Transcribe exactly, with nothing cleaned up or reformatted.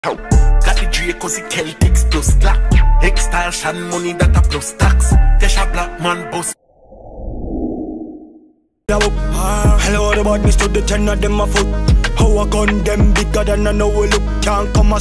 Got the Draco, the Celtics plus Glock. Extortion money that a plus tax. Tesha black man boss. Hello, the bad me stood the ten of them a foot. How I gun them bigger than I know we look. Can't come a